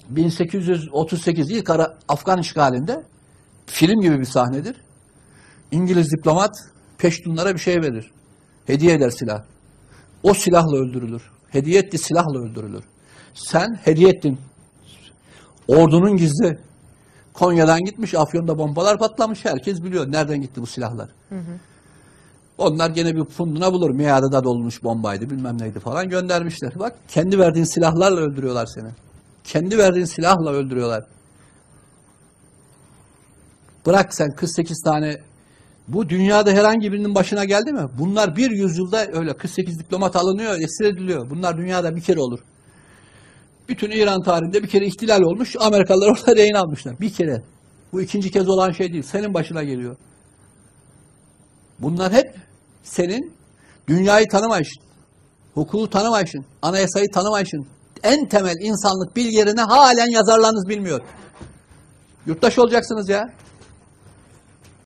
1838 ilk Afgan işgalinde film gibi bir sahnedir. İngiliz diplomat Peştunlara bir şey verir. Hediye eder silah. O silahla öldürülür. Hediye ettiği silahla öldürülür. Sen hediye ettin. Ordunun gizli. Konya'dan gitmiş, Afyon'da bombalar patlamış. Herkes biliyor nereden gitti bu silahlar. Hı hı. Onlar gene bir funduna bulur. Miada'da dolmuş bombaydı, bilmem neydi falan göndermişler. Bak, kendi verdiğin silahlarla öldürüyorlar seni. Kendi verdiğin silahla öldürüyorlar. Bırak sen 48 tane. Bu dünyada herhangi birinin başına geldi mi? Bunlar bir yüzyılda öyle 48 diplomat alınıyor, esir ediliyor. Bunlar dünyada bir kere olur. Bütün İran tarihinde bir kere ihtilal olmuş. Amerikalılar orada rehin almışlar. Bir kere. Bu ikinci kez olan şey değil. Senin başına geliyor. Bunlar hep senin dünyayı tanımayışın, hukuku tanımayışın, anayasayı tanımayışın, en temel insanlık bilgilerini halen yazarlarınız bilmiyor. Yurttaş olacaksınız ya.